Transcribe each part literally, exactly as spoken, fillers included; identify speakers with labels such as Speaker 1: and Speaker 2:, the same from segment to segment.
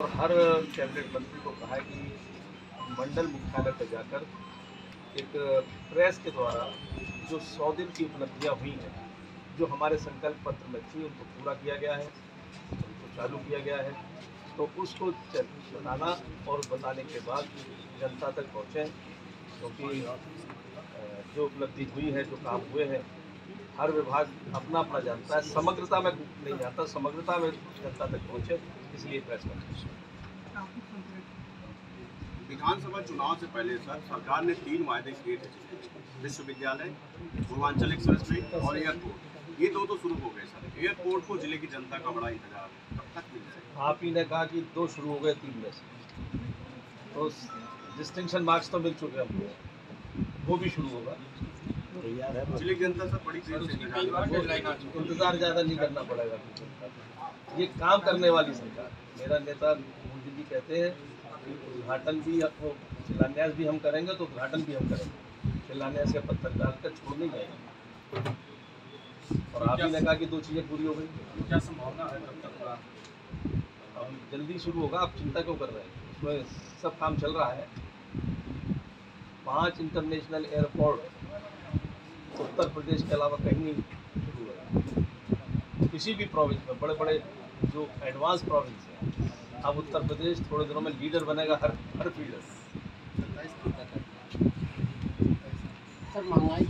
Speaker 1: और हर कैबिनेट मंत्री को कहा है कि मंडल मुख्यालय पर जाकर एक प्रेस के द्वारा जो सौ दिन की उपलब्धियां हुई हैं, जो हमारे संकल्प पत्र में थी, उनको पूरा किया गया है, उनको चालू किया गया है, तो उसको बताना और बताने के बाद जनता तक पहुँचें, क्योंकि जो उपलब्धि हुई है, जो काम हुए हैं, हर विभाग अपना अपना जानता है, समग्रता में नहीं जानता, समग्रता में जनता तक पहुँचे, इसलिए प्रेस कॉन्फ्रेंस।
Speaker 2: विधानसभा चुनाव से पहले सर सरकार ने तीन वायदे किए थे, विश्वविद्यालय, पूर्वांचल एक्सप्रेसवे और एयरपोर्ट। ये दो तो शुरू हो गए सर। एयरपोर्ट को जिले की जनता का बड़ा इंतजार, कब तक मिल जाएगा?
Speaker 1: आप ही ने कहा कि दो शुरू हो गए तीन में से, तो डिस्टिंक्शन मार्क्स तो मिल चुके हैं हमको, वो भी शुरू होगा।
Speaker 2: जिले की जनता सर बड़ी देर से
Speaker 1: इंतजार ज़्यादा नहीं करना पड़ेगा। ये काम करने वाली सरकार, मेरा नेता मोदी जी कहते हैं उद्घाटन भी, वो शिलान्यास भी हम करेंगे तो उद्घाटन भी हम करेंगे, शिलान्यास के पत्थर डालकर छोड़ नहीं जाएंगे। और आप ही ने कहा कि दो चीज़ें पूरी हो गई,
Speaker 2: क्या संभावना है कब तक?
Speaker 1: अब जल्दी शुरू होगा, आप चिंता क्यों कर रहे हैं? उसमें सब काम चल रहा है। पांच इंटरनेशनल एयरपोर्ट उत्तर प्रदेश के अलावा कहीं नहीं शुरू होगा। किसी भी प्रोविंस में, बड़े बड़े जो एडवांस प्रोविंस हैं, अब उत्तर प्रदेश थोड़े दिनों में लीडर बनेगा हर हर फील्ड में।
Speaker 3: सर महंगाई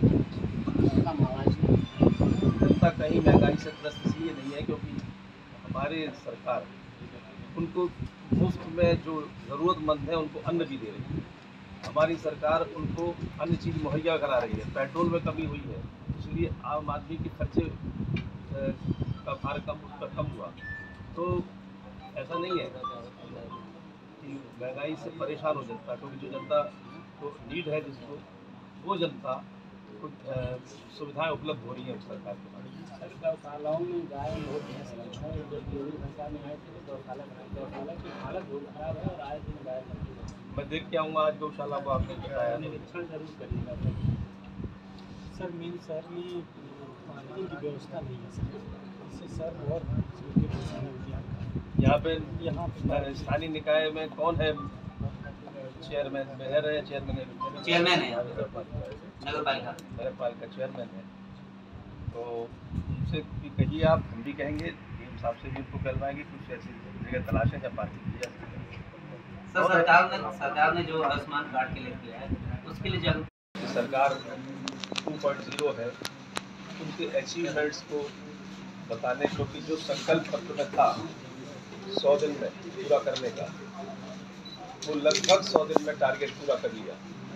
Speaker 1: जनता कहीं महंगाई से त्रस्त इसलिए नहीं है क्योंकि हमारी सरकार उनको मुफ्त में जो ज़रूरतमंद है उनको अन्न भी दे रही है। हमारी सरकार उनको अन्य चीज़ मुहैया करा रही है। पेट्रोल में कमी हुई है, इसलिए आम आदमी के खर्चे का भार कम उस पर कम हुआ। तो ऐसा नहीं है कि महंगाई से परेशान हो जनता, क्योंकि जो जनता को नीड है, जिसको वो जनता को सुविधाएं उपलब्ध हो रही हैं सरकार के द्वारा।
Speaker 3: गौशालाओं में गाय बहुत भैंस है, जब योगी सरकार में आए थे तो गौशाला गौशाला की हालत बहुत खराब है और आए दिन गाय मरती है।
Speaker 1: मैं देख के आऊँगा आज गौशाला को, आपने बताया
Speaker 3: निरीक्षण जरूर करिएगा सर। मेन सर में पार्किंग की व्यवस्था नहीं है सर, इससे सर बहुत
Speaker 1: यहाँ पे यहाँ स्थानीय निकाय में कौन है चेयरमैन? मेयर है, चेयरमैन
Speaker 4: चेयरमैन है,
Speaker 1: नगर पालिका नगर पालिका चेयरमैन है। तो उनसे भी कहिए आप, हम भी कहेंगे, डीएम साहब से भी उनको कहलवाएंगे कुछ ऐसी जगह तलाशें जब पार्किंग की जा सके।
Speaker 4: सर सरकार ने सरकार ने जो आयुष्मान कार्ड के लिए किया है उसके लिए जागरूक
Speaker 1: सरकार टू पॉइंट ज़ीरो है, उनके अचीवमेंट्स को बताने, क्योंकि जो संकल्प पत्र में था सौ दिन में पूरा करने का, वो लगभग सौ दिन में टारगेट पूरा कर लिया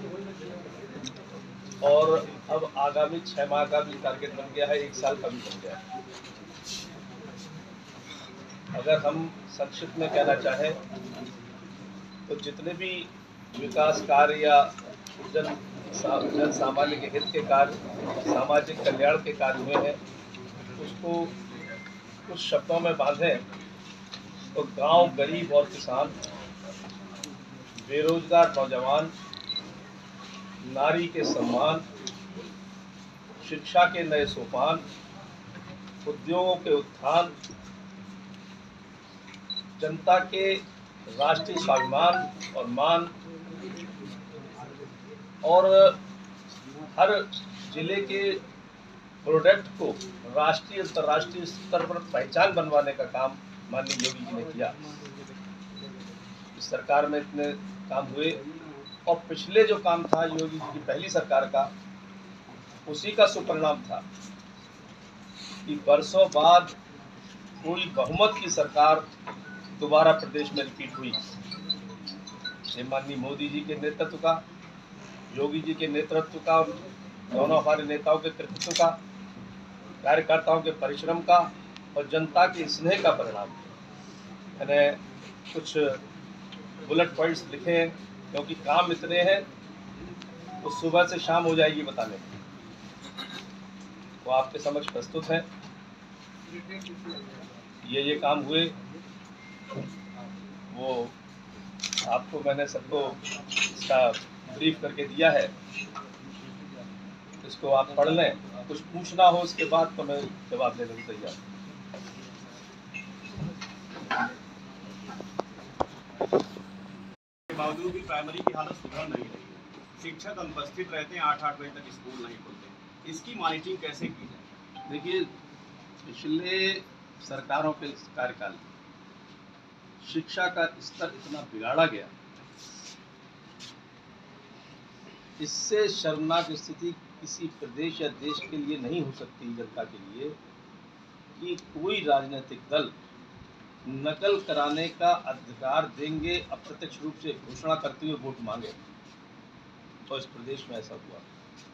Speaker 1: और अब आगामी छः माह का भी टारगेट बन गया है, एक साल का भी बन गया है। अगर हम संक्षिप्त में कहना चाहें तो जितने भी विकास कार्य या जन जन सामान्य के हित के कार्य, सामाजिक कल्याण के कार्य हुए हैं, उसको कुछ शब्दों में बांधें तो गांव, गरीब और किसान, बेरोजगार नौजवान, नारी के सम्मान, शिक्षा के नए सोपान, उद्योगों के उत्थान, जनता के राष्ट्रीय स्वाभिमान और मान, और हर जिले के प्रोडक्ट को राष्ट्रीय अंतर्राष्ट्रीय स्तर पर पहचान बनवाने का काम माननीय योगी जी ने किया। इस सरकार में इतने काम हुए, और पिछले जो काम था योगी जी की पहली सरकार का, उसी का सुपरिणाम था कि वर्षों बाद कोई बहुमत की सरकार दोबारा प्रदेश में रिपीट हुई। ये माननीय मोदी जी के नेतृत्व का, योगी जी के नेतृत्व का, दोनों हमारे नेताओं के कृतित्व का, कार्यकर्ताओं के परिश्रम का और जनता के स्नेह का परिणाम। मैंने कुछ बुलेट पॉइंट्स लिखे हैं, क्योंकि काम इतने हैं वो सुबह से शाम हो जाएगी बताने, वो आपके समक्ष प्रस्तुत हैं। ये ये काम हुए, वो आपको मैंने सबको इसका ब्रीफ करके दिया है, इसको आप पढ़ लें। कुछ पूछना हो उसके बाद तो मैं जवाब देने को तैयार हूँ।
Speaker 2: के बावजूद भी प्राइमरी की हालत सुधर नहीं रही है। शिक्षक अनुपस्थित रहते हैं, आठ आठ बजे तक स्कूल नहीं खुलते। इसकी मॉनिटरिंग कैसे की जाए?
Speaker 1: देखिए, पिछले सरकारों के कार्यकाल में शिक्षा का स्तर इतना बिगाड़ा गया, इससे शर्मनाक स्थिति किसी प्रदेश या देश के लिए नहीं हो सकती, जनता के लिए, कि कोई राजनीतिक दल नकल कराने का अधिकार देंगे, अप्रत्यक्ष रूप से घोषणा करते हुए वोट मांगे। तो इस प्रदेश में ऐसा हुआ।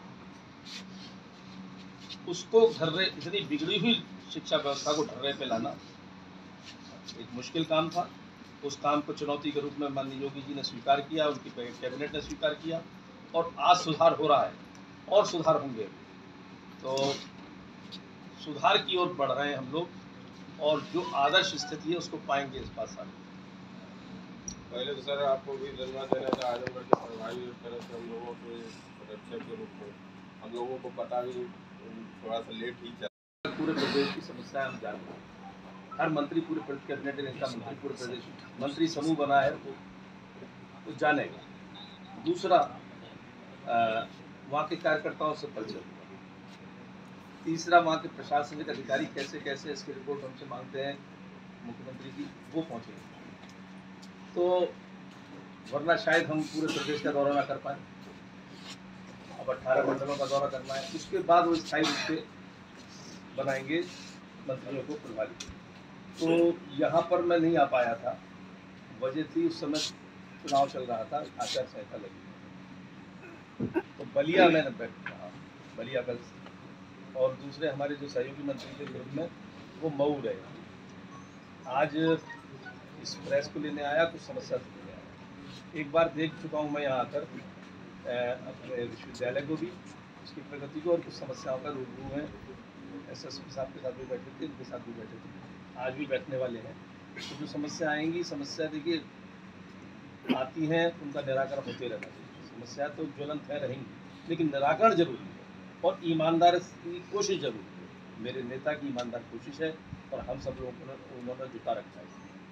Speaker 1: उसको ढर्रे, इतनी बिगड़ी हुई शिक्षा व्यवस्था को ढर्रे पे लाना एक मुश्किल काम था। उस काम को चुनौती के रूप में माननीय योगी जी ने स्वीकार किया, उनकी कैबिनेट ने स्वीकार किया, और आज सुधार हो रहा है और सुधार होंगे। तो सुधार की ओर बढ़ रहे हैं हम लोग, और जो आदर्श स्थिति है उसको पाएंगे इस पास साल।
Speaker 5: पहले तो सर आपको भी धन्यवाद देना था, आजमगढ़ के प्रभारी तरह से हम लोगों के रक्षक के रूप में हम लोगों को पता भी थोड़ा सा लेट ही चला।
Speaker 1: पूरे प्रदेश की समस्या हम जानते हैं, हर मंत्री पूरे कैबिनेट का मंत्री पूरे प्रदेश मंत्री समूह बना है, वो तो जानेगा। दूसरा, वहाँ के कार्यकर्ताओं से परिचय हुआ। तीसरा, वहाँ के प्रशासनिक अधिकारी कैसे कैसे इसकी रिपोर्ट हमसे मांगते हैं मुख्यमंत्री की, वो पहुँचेंगे। तो वरना शायद हम पूरे प्रदेश का दौरा ना कर पाए। अब अट्ठारह मंडलों का दौरा करना है, उसके बाद वो स्थायी रूप से बनाएंगे मंत्रियों को प्रभारी। तो यहाँ पर मैं नहीं आ पाया था, वजह थी उस समय चुनाव चल रहा था, आचार संहिता लगी। तो बलिया मैंने बैठ रहा, बलिया कल, और दूसरे हमारे जो सहयोगी मंत्री के ग्रुप में वो मऊ रहे। आज इस प्रेस को लेने आया, कुछ समस्या से लेने आया। एक बार देख चुका हूँ मैं यहाँ आकर अपने विश्वविद्यालय को भी, उसकी प्रगति को, और कुछ समस्याओं का रूबरू है। एस एस पी साहब के साथ भी बैठे थे, उनके साथ भी बैठे थे, आज भी बैठने वाले हैं। तो जो समस्या आएंगी, समस्या देखिए आती हैं, उनका निराकरण होते रहना चाहिए। समस्या तो ज्वलंत है रहेंगी, लेकिन निराकरण जरूरी है और ईमानदार की कोशिश जरूरी है। मेरे नेता की ईमानदार कोशिश है और हम सब लोगों को उन्होंने जुटा रखा है।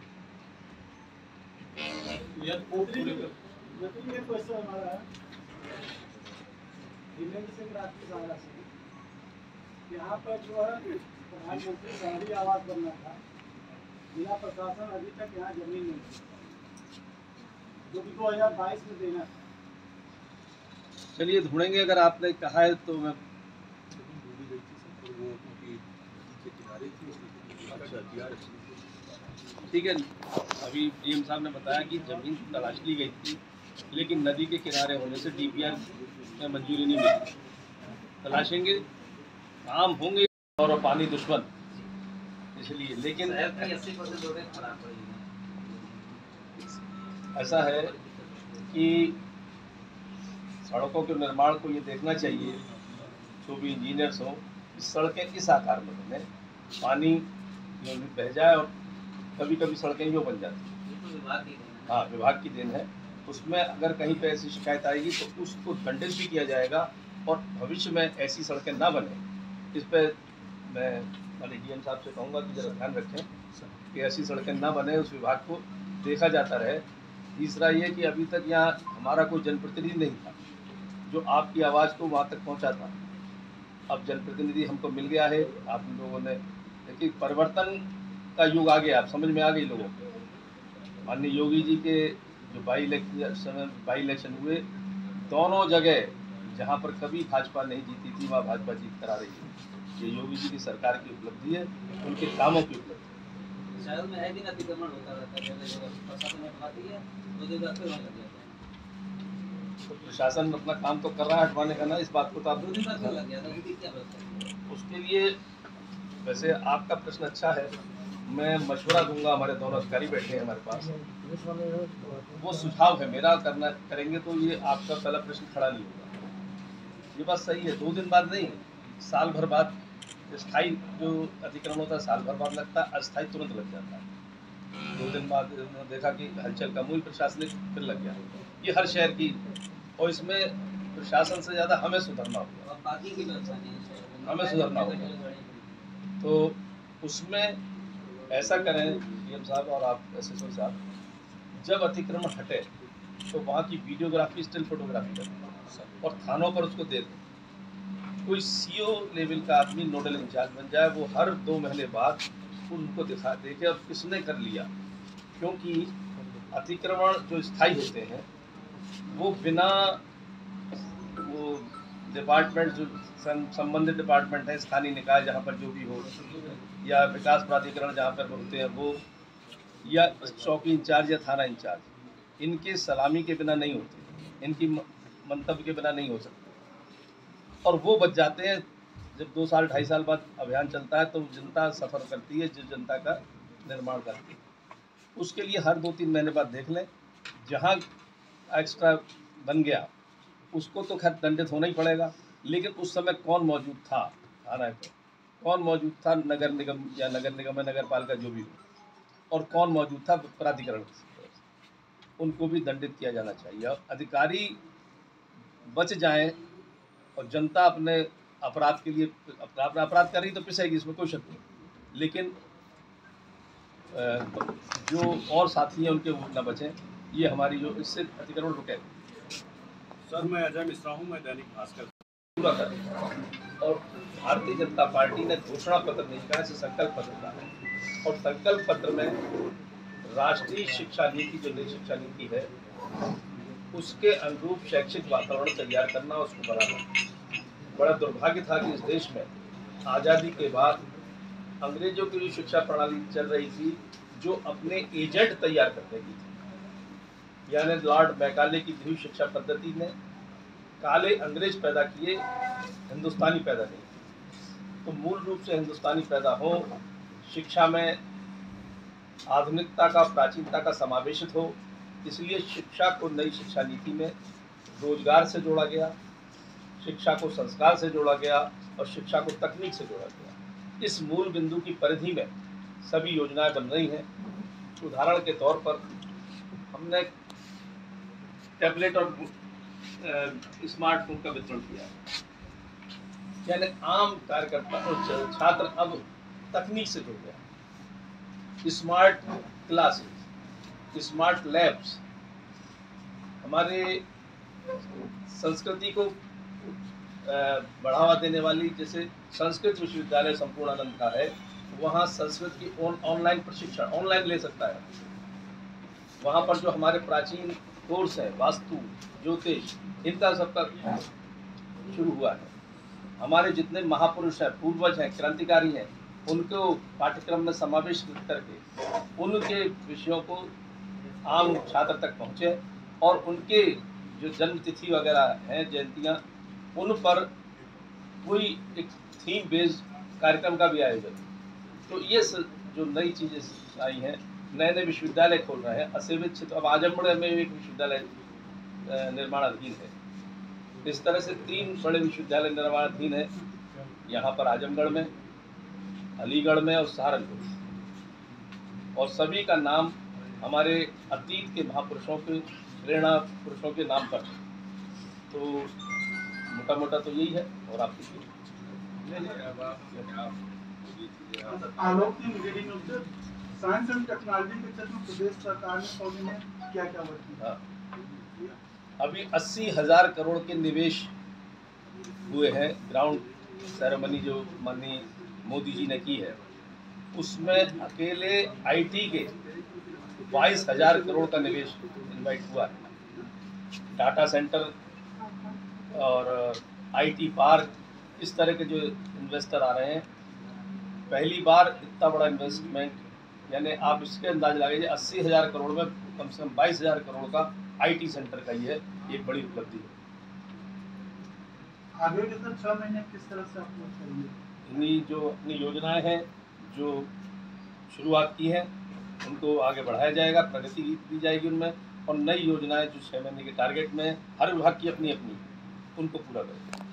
Speaker 3: यहाँ पर जो है प्रधानमंत्री शहरी आवास बनना था, जिला प्रशासन अभी तक यहाँ जमीन नहीं दी, जो कि दो हजार बाईस में देना था।
Speaker 1: चलिए ढूंढेंगे, अगर आपने कहा है तो मैं ठीक है। अभी डीएम साहब ने बताया कि जमीन तलाश ली गई थी, लेकिन नदी के किनारे होने से डीपीआर में मंजूरी नहीं मिली। तलाशेंगे, काम होंगे, और पानी दुश्मन इसलिए। लेकिन ऐसा है कि सड़कों के निर्माण को ये देखना चाहिए, जो भी इंजीनियर्स हों, सड़कें इस आकार में बने, पानी जो बह जाए, और कभी कभी सड़कें यूँ बन जाती हैं। हाँ, विभाग की देन है। उसमें अगर कहीं पे ऐसी शिकायत आएगी तो उसको दंडित भी किया जाएगा, और भविष्य में ऐसी सड़कें ना बने, इस पर मैं माननीय डीएम साहब से कहूँगा कि जरा ध्यान रखें कि ऐसी सड़कें ना बने, उस विभाग को देखा जाता रहे। तीसरा ये कि अभी तक यहाँ हमारा कोई जनप्रतिनिधि नहीं था जो आपकी आवाज़ को वहाँ तक पहुँचाता। अब जनप्रतिनिधि हमको मिल गया है, आप लोगों ने, लेकिन परिवर्तन का युग आ गया, आप समझ में आ गई लोगों को। माननीय योगी जी के जो बाई इलेक्शन समय बाई इलेक्शन हुए, दोनों जगह जहाँ पर कभी भाजपा नहीं जीती थी, वहाँ भाजपा जीत कर आ रही है। ये योगी जी की सरकार की उपलब्धि है, उनके कामों की उपलब्धि
Speaker 4: शहर में है दिन अतिक्रमण होता रहता है, प्रशासन ने हटा दिया, दो दिन बाद फिर वहाँ लग गया था।
Speaker 1: तो प्रशासन अपना काम तो कर रहा है हटवाने का ना, इस बात को तो आप
Speaker 4: दो दिन बाद फिर लग गया था, उसकी क्या व्यवस्था?
Speaker 1: उसके लिए वैसे आपका प्रश्न अच्छा है, मैं मशवरा दूंगा। हमारे दोनों अधिकारी बैठे हैं हमारे पास, वो सुझाव है मेरा, करना करेंगे तो ये आपका पहला प्रश्न खड़ा नहीं होगा। ये बात सही है, दो दिन बाद नहीं, साल भर बाद। स्थायी जो अतिक्रमण होता है साल भर बाद लगता है, अस्थायी तुरंत लग जाता है। दो दिन बाद देखा कि हलचल कम हुई, प्रशासनिक फिर लग गया। ये हर शहर की, और इसमें प्रशासन से ज़्यादा हमें सुधरना होगा,
Speaker 4: बाकी की व्यवस्था नहीं,
Speaker 1: हमें सुधरना होगा। तो उसमें ऐसा करें डीएम साहब और आप एस एस ओ साहब, जब अतिक्रमण हटे तो वहाँ की वीडियोग्राफी, स्टिल फोटोग्राफी करें और थानों पर उसको दे दें। कोई सीओ लेवल का आदमी नोडल इंचार्ज बन जाए, वो हर दो महीने बाद उनको दिखा देखे और किसने कर लिया, क्योंकि अतिक्रमण जो स्थायी होते हैं वो बिना वो डिपार्टमेंट जो संबंधित डिपार्टमेंट है, स्थानीय निकाय जहाँ पर जो भी हो, या विकास प्राधिकरण जहाँ पर होते हैं वो, या चौकी इंचार्ज या थाना इंचार्ज, इनके सलामी के बिना नहीं होते, इनकी मंतव्य के बिना नहीं हो सकते। और वो बच जाते हैं जब दो साल ढाई साल बाद अभियान चलता है तो जनता सफ़र करती है, जिस जनता का निर्माण करती है। उसके लिए हर दो तीन महीने बाद देख लें, जहाँ एक्स्ट्रा बन गया उसको तो खैर दंडित होना ही पड़ेगा, लेकिन उस समय कौन मौजूद था थाना पर, कौन मौजूद था नगर निगम या नगर निगम नगर पालिका जो भी हो, और कौन मौजूद था प्राधिकरण, उनको भी दंडित किया जाना चाहिए। और अधिकारी बच जाएं और जनता अपने अपराध के लिए अपना अपराध कर रही तो पिसेगी, इसमें कोई शक नहीं, लेकिन जो और साथी हैं उनके न बचें, ये हमारी जो इससे अतिक्रमण रुके।
Speaker 2: सर मैं अजय मिश्रा हूँ, मैं दैनिक भास्कर
Speaker 1: पूरा करें। और भारतीय जनता पार्टी ने घोषणा पत्र नहीं कहा, इसे संकल्प पत्र कहा है, और संकल्प पत्र में राष्ट्रीय शिक्षा नीति, जो नई शिक्षा नीति है, उसके अनुरूप शैक्षिक वातावरण तैयार करना, उसको बनाना। बड़ा दुर्भाग्य था कि इस देश में आज़ादी के बाद अंग्रेजों की जो शिक्षा प्रणाली चल रही थी, जो अपने एजेंट तैयार करने की थी, यानी लॉर्ड मैकाले की दी हुई शिक्षा पद्धति ने काले अंग्रेज पैदा किए, हिंदुस्तानी पैदा नहीं। तो मूल रूप से हिंदुस्तानी पैदा हो, शिक्षा में आधुनिकता का, प्राचीनता का समावेशित हो, इसलिए शिक्षा को नई शिक्षा नीति में रोजगार से जोड़ा गया, शिक्षा को संस्कार से जोड़ा गया और शिक्षा को तकनीक से जोड़ा गया। इस मूल बिंदु की परिधि में सभी योजनाएं बन रही हैं। उदाहरण के तौर पर हमने टैबलेट और स्मार्टफोन का वितरण किया है, यानी आम कार्यकर्ता और छात्र अब तकनीक से जुड़ गया। स्मार्ट क्लासेस, स्मार्ट लैब्स, हमारे संस्कृति को बढ़ावा देने वाली, जैसे संस्कृत विश्वविद्यालय संपूर्णानंद का है, वहाँ संस्कृत की ऑनलाइन प्रशिक्षण ऑनलाइन ले सकता है। वहाँ पर जो हमारे प्राचीन कोर्स है, वास्तु, ज्योतिष, इनका सबका शुरू हुआ है। हमारे जितने महापुरुष हैं, पूर्वज हैं, क्रांतिकारी हैं, उनको पाठ्यक्रम में समावेश करके उनके विषयों को आम छात्र तक पहुँचे, और उनके जो जन्म तिथि वगैरह हैं, जयंतियाँ, उन पर कोई एक थीम बेस्ड कार्यक्रम का भी आयोजन। तो ये जो नई चीज़ें आई हैं, नए नए विश्वविद्यालय खोल रहे हैं असेवित क्षेत्र। अब आजमगढ़ में एक विश्वविद्यालय निर्माणाधीन है। इस तरह से तीन बड़े विश्वविद्यालय निर्माणाधीन है, यहाँ पर आजमगढ़ में, अलीगढ़ में और सहारनपुर, और सभी का नाम हमारे अतीत के महापुरुषों के, प्रेरणा पुरुषों के नाम पर। तो मोटा मोटा तो यही है। और आप
Speaker 3: आलोक जी, मुझे नहीं, साइंस एंड टेक्नोलॉजी के क्षेत्र में प्रदेश सरकार ने पौधे में क्या क्या वर्क किया?
Speaker 1: अभी अस्सी हजार करोड़ के निवेश हुए हैं। ग्राउंड सेरेमनी जो माननीय मोदी जी ने की है, उसमें अकेले आईटी के बाईस हजार करोड़ का निवेश इन्वाइट हुआ है। डाटा सेंटर और आईटी पार्क, इस तरह के जो इन्वेस्टर आ रहे हैं, पहली बार इतना बड़ा इन्वेस्टमेंट, यानी आप इसके अंदाज लगाइए अस्सी हज़ार करोड़ में कम से कम बाईस हज़ार करोड़ का आईटी सेंटर का ही है, एक बड़ी उपलब्धि है।
Speaker 3: आगे के सर छः महीने किस तरह से आप लोग करेंगे?
Speaker 1: इन्हीं जो अपनी योजनाएं हैं जो शुरुआत की हैं, उनको आगे बढ़ाया जाएगा, प्रगति दी जाएगी उनमें, और नई योजनाएं जो छः महीने के टारगेट में हर विभाग की अपनी अपनी, उनको पूरा करेंगे।